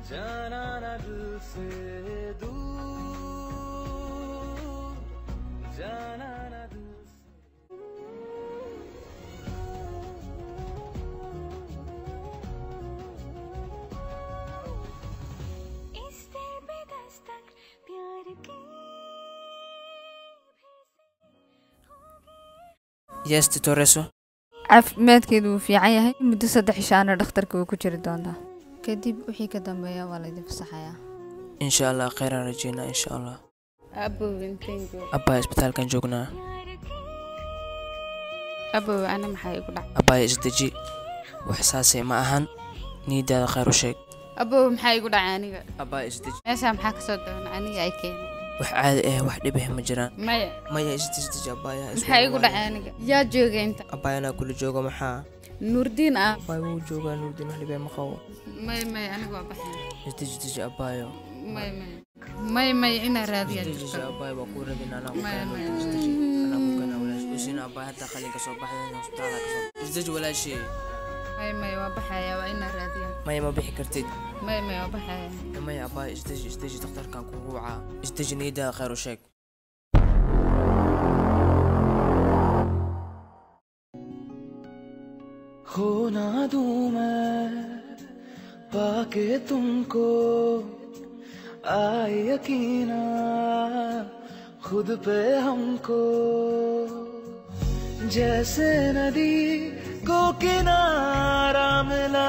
जाना न दिल से दूर जाना न दिल Yes, Titoreso. caafimaadkeedu wuu fiican yahay muddo 3 cishaana dhakhtarka wuu ku jiri doonaa kadib wixii ka dambeeya waa la idin fasaxayaa Inshallah khayran rajayna inshallah. Abo wintengo. Abba isbitaalkan joognaa. Abo ana maxay igu dhac. Abba isdaji. Wax saasay ma ahan. Niidaada khayr u sheeg. Abo maxay igu dhacay aniga. Abba isdaji. Meesha maxaa ka soo doona aniga ay keenay. Wax caadi ah wax dhib ah ma jiraan. Maya isdaji Abba ya. maxay igu dhacay aniga. Yaa jooga inta. Abba ana kula jooga maxaa? Nurdin ah. Abba wuu joogaa Nurdin wax dhib ah ma qabo. Maya aniga waa baxay. Isdaji Abba yo. Maya ina raadiya. Isdaji Abba waa ku rabina ana ku kana walaal usina Abba hada khalinka soo baxday hospitaalka ka soo. Isdaji walaashii. Maya waa baxaya waa ina raadiya. Maya ma bixi kartid. Maya waa baxaya. Maya Abba isdaji dhakhtarkan ku ruuca. Isdaji niidaada khayr u sheeg. खो ना दूं मैं पाके तुमको आए यकीना खुद पे हमको जैसे नदी को किनारा मिला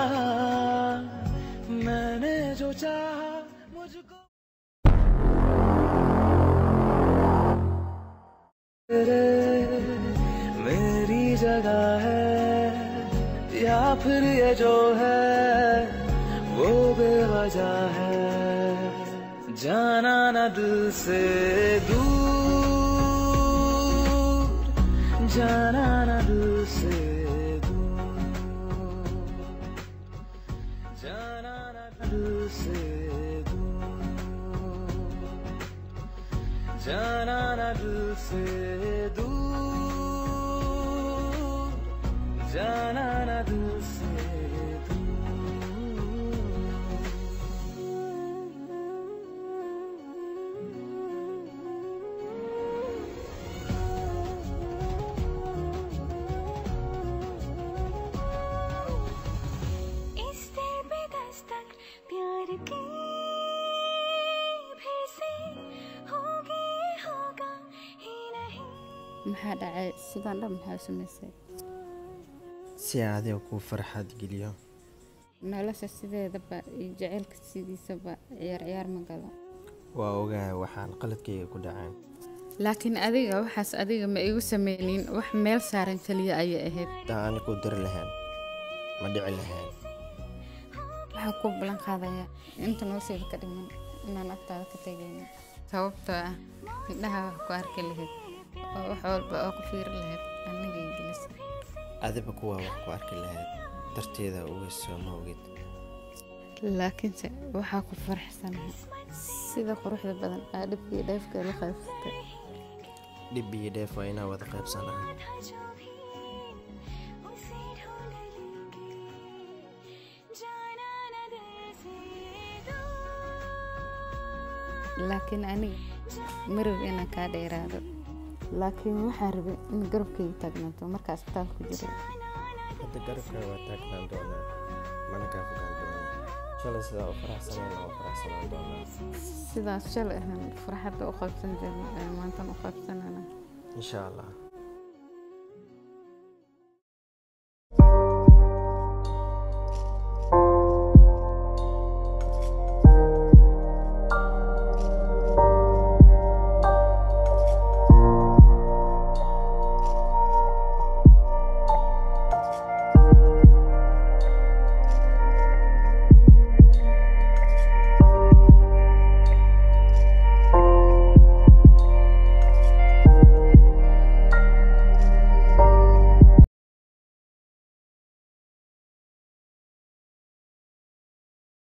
मैंने जो चाहा मुझको मेरी जगह है या फिर ये जो है वो बेवजह है जाना न दिल से दूर जाना न दिल से दूर जाना न दिल से दूर जाना न दिल से दूर जाना न दिल से maxaa dhacay sidaan dhan maxaa sameysay si aadiga ku farxad geliyo nolosha sideedaba iyo jaceylka sidiisaba ciyaar ma galo waa ogahay waxaan qaladkayga ku dhacay laakiin adiga waxaas adiga ma igu sameynin wax meel saaran kaliya ayay ahayd aan ku dir lahayn ma dhici lahayn waxa ku balan qaadaya inta noo sii ka dhiman inaan agtaada ka tagayno sababtoo ah indhaha wax ku arki lahayd oo wax walba oo ku fiiri lahayd aniga ingiliis adiba kuwa wax ku arki lahayd darteeda uga soo moogid laakiinse waxa ku faraxsanahay sida quruxda badan ee dhibkii dheefka la qaybsatay dhib iyo dheef waa inaan wada qaybsanahay laakiin aniga marab inaan kaa dheeraado laakiin waxaan rabay in garabkayga taagnaato markaa isbitaalka ku jiray hadda garabka waa taagnaan doonaa mana kaa fogaan doonaa shalay sidaa u faraxsanaan doonaa sidaas shalay ahaan farxadda u qaybsan jirnay maantan u qaybsanana insha allah